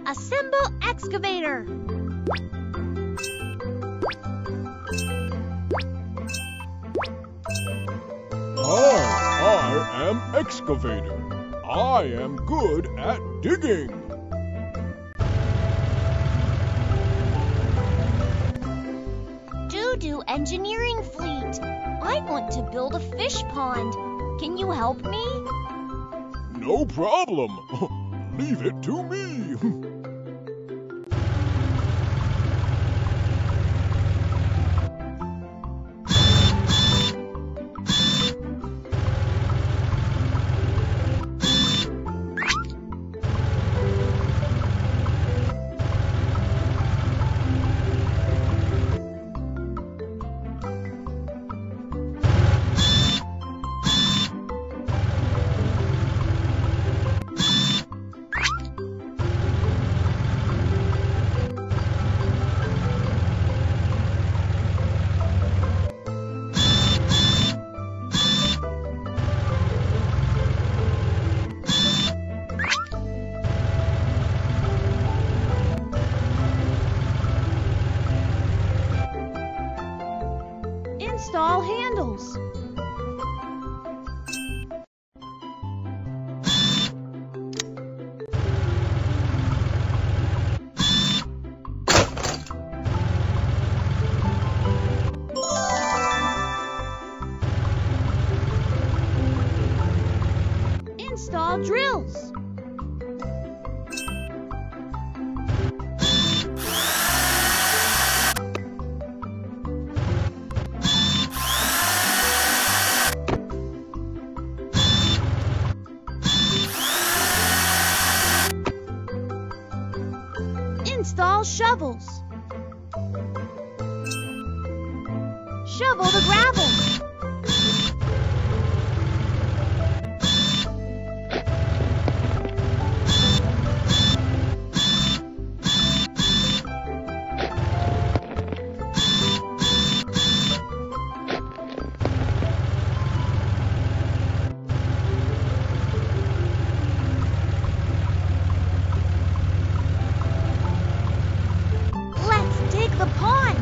Assemble excavator. Hi, I am excavator. I am good at digging. Doo-doo engineering fleet. I want to build a fish pond. Can you help me? No problem. Leave it to me. Install handles. Install drills. Install shovels. Shovel the gravel. The pond.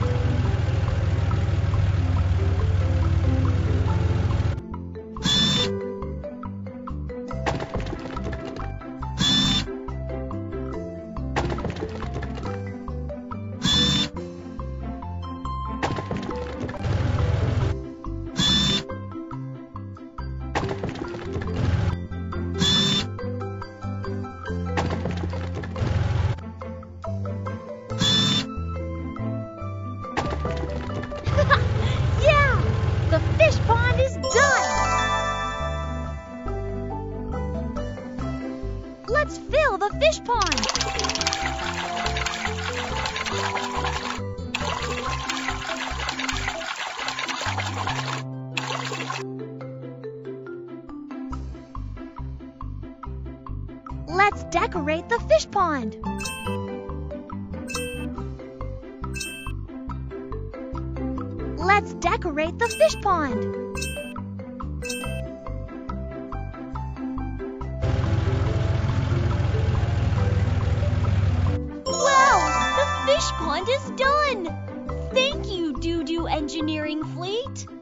The fish pond is done! Let's fill the fish pond! Let's decorate the fish pond! Let's decorate the fish pond. Wow, the fish pond is done! Thank you, Doo-doo Engineering Fleet.